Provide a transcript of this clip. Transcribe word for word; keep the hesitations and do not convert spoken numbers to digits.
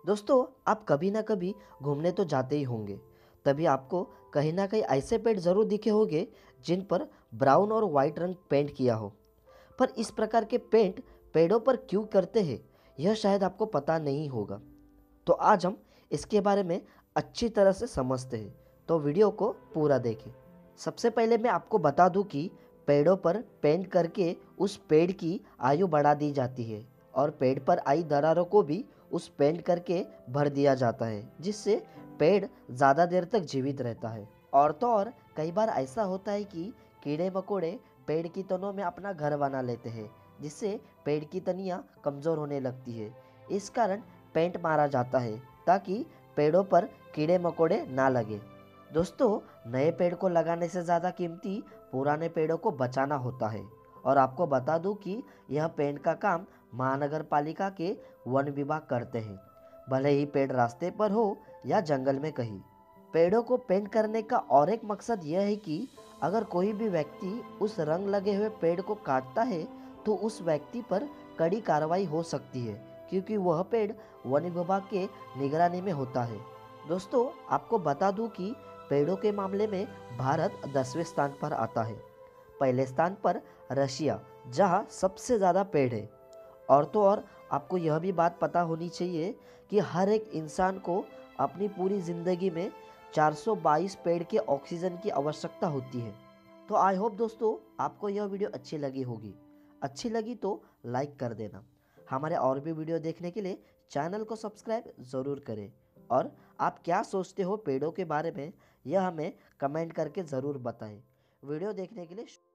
दोस्तों, आप कभी ना कभी घूमने तो जाते ही होंगे। तभी आपको कहीं ना कहीं ऐसे पेड़ ज़रूर दिखे होंगे जिन पर ब्राउन और वाइट रंग पेंट किया हो। पर इस प्रकार के पेंट पेड़ों पर क्यों करते हैं, यह शायद आपको पता नहीं होगा। तो आज हम इसके बारे में अच्छी तरह से समझते हैं, तो वीडियो को पूरा देखें। सबसे पहले मैं आपको बता दूं कि पेड़ों पर पेंट करके उस पेड़ की आयु बढ़ा दी जाती है और पेड़ पर आई दरारों को भी उस पेंट करके भर दिया जाता है, जिससे पेड़ ज़्यादा देर तक जीवित रहता है। और तो और कई बार ऐसा होता है कि कीड़े मकोड़े पेड़ की तनों में अपना घर बना लेते हैं, जिससे पेड़ की तनियाँ कमज़ोर होने लगती है। इस कारण पेंट मारा जाता है ताकि पेड़ों पर कीड़े मकोड़े ना लगे। दोस्तों, नए पेड़ को लगाने से ज़्यादा कीमती पुराने पेड़ों को बचाना होता है। और आपको बता दूं कि यह पेंट का काम महानगर पालिका के वन विभाग करते हैं, भले ही पेड़ रास्ते पर हो या जंगल में कहीं। पेड़ों को पेंट करने का और एक मकसद यह है कि अगर कोई भी व्यक्ति उस रंग लगे हुए पेड़ को काटता है तो उस व्यक्ति पर कड़ी कार्रवाई हो सकती है, क्योंकि वह पेड़ वन विभाग के निगरानी में होता है। दोस्तों, आपको बता दूं कि पेड़ों के मामले में भारत दसवें स्थान पर आता है। पहले स्थान पर रशिया, जहां सबसे ज़्यादा पेड़ है। और तो और आपको यह भी बात पता होनी चाहिए कि हर एक इंसान को अपनी पूरी ज़िंदगी में चार सौ बाईस पेड़ के ऑक्सीजन की आवश्यकता होती है। तो आई होप दोस्तों आपको यह वीडियो अच्छी लगी होगी। अच्छी लगी तो लाइक कर देना। हमारे और भी वीडियो देखने के लिए चैनल को सब्सक्राइब ज़रूर करें। और आप क्या सोचते हो पेड़ों के बारे में, यह हमें कमेंट करके ज़रूर बताएं। वीडियो देखने के लिए